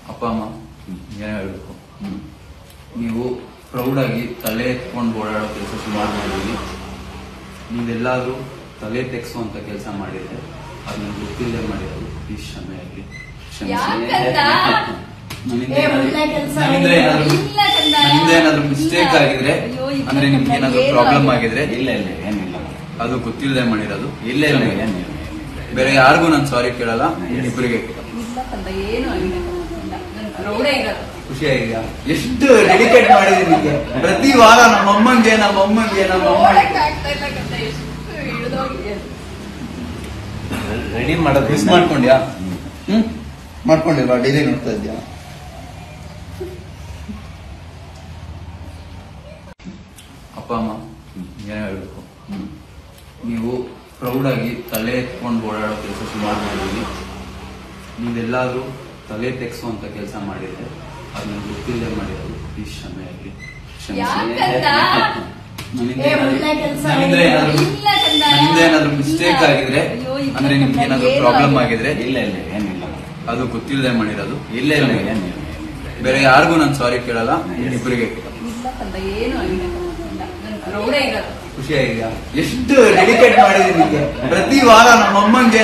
ಅಪ್ಪ ಅಮ್ಮ ಏನು ಹೇಳಬೇಕು, ನೀವು ಪ್ರೌಡಾಗಿ ತಲೆ ಎತ್ಕೊಂಡು ಓಡಾಡೋ ಕೆಲಸ ಸುಮಾರು ಮಾಡಿದ್ವಿ. ನೀವೆಲ್ಲಾದರೂ ತಲೆ ತೆಗ್ಸುವಂತ ಕೆಲಸ ಮಾಡಿದ್ರೆ ಅದು ನನಗೆ ಗೊತ್ತಿಲ್ಲದೆ ಮಾಡಿರೋದು. ಪ್ಲೀಸ್ ಕ್ಷಮೆ ಆಗಲಿ, ನನ್ನಿಂದ ಏನಾದ್ರು ಮಿಸ್ಟೇಕ್ ಆಗಿದ್ರೆ ಅಂದ್ರೆ ನಿಮ್ಗೆ ಏನಾದ್ರು ಪ್ರಾಬ್ಲಮ್ ಆಗಿದ್ರೆ ಇಲ್ಲ ಇಲ್ಲ ಏನಿಲ್ಲ, ಅದು ಗೊತ್ತಿಲ್ಲದೆ ಮಾಡಿರೋದು. ಇಲ್ಲ ಇಲ್ಲ ಏನಿಲ್ಲ, ಬೇರೆ ಯಾರಿಗೂ ನಾನು ಸಾರಿ ಕೇಳಲ್ಲ, ಇಬ್ಬರಿಗೆ ಖುಷಿ ಆಗಿದೆಯಾ? ಎಷ್ಟು ಡೆಡಿಕೇಟ್ ಮಾಡಿದೀನಿ ನಿಮಗೆ. ಪ್ರತಿ ವಾರ ನಮ್ಮಮ್ಮಂಗೆ ರೆಡಿ ಮಾಡೋದು ಮಿಸ್ ಮಾಡ್ಕೊಂಡ್ಯಾ? ಮಾಡ್ಕೊಂಡಿಲ್ವಾ? ಡೈಲಿ ನೋಡ್ತಾ ಇದ್ಯಾ? ಅಪ್ಪ ಅಮ್ಮ ಏನು ಹೇಳ್ಬೇಕು, ನೀವು ಪ್ರೌಡಾಗಿ ತಲೆ ಎತ್ಕೊಂಡು ಓಡಾಡೋ ಕೆಲಸ ಸುಮಾರು ಮಾಡಿದ್ವಿ. ನೀವೆಲ್ಲಾದರೂ ತಲೆ ತೆಗ್ಸುವಂತ ಕೆಲಸ ಮಾಡಿದ್ರೆ ಅದು ನನಗೆ ಗೊತ್ತಿಲ್ಲದೆ ಮಾಡಿರೋದು. ಪ್ಲೀಸ್ ಕ್ಷಮೆ ಆಗಲಿ, ನನ್ನಿಂದ ಏನಾದ್ರು ಮಿಸ್ಟೇಕ್ ಆಗಿದ್ರೆ ಅಂದ್ರೆ ನಿಮ್ಗೆ ಏನಾದ್ರು ಪ್ರಾಬ್ಲಮ್ ಆಗಿದ್ರೆ ಇಲ್ಲ ಇಲ್ಲ ಏನಿಲ್ಲ, ಅದು ಗೊತ್ತಿಲ್ಲದೆ ಮಾಡಿರೋದು. ಇಲ್ಲ ಇಲ್ಲ ಏನಿಲ್ಲ, ಬೇರೆ ಯಾರಿಗೂ ನಾನು ಸಾರಿ ಕೇಳಲ್ಲ, ಇಬ್ಬರಿಗೆ ಖುಷಿ ಆಗಿದೆಯಾ? ಎಷ್ಟು ಡೆಡಿಕೇಟ್ ಮಾಡಿದೀನಿ ನಿಮಗೆ. ಪ್ರತಿ ವಾರ ನಮ್ಮಮ್ಮಂಗೆ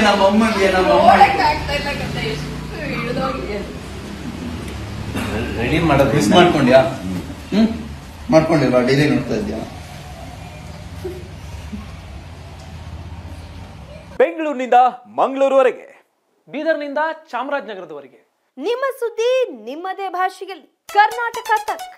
ರೆಡಿ ಮಾಡೋದು ಮಿಸ್ ಮಾಡ್ಕೊಂಡ್ಯಾ? ಮಾಡ್ಕೊಂಡಿಲ್ವಾ? ಡೈಲಿ ನೋಡ್ತಾ ಇದ್ಯಾ? ಬೆಂಗಳೂರಿನಿಂದ ಮಂಗಳೂರುವರೆಗೆ, ಬೀದರ್ನಿಂದ ಚಾಮರಾಜನಗರದವರೆಗೆ ನಿಮ್ಮ ಸುದ್ದಿ ನಿಮ್ಮದೇ ಭಾಷೆಯಲ್ಲಿ. ಕರ್ನಾಟಕ ತಕ್.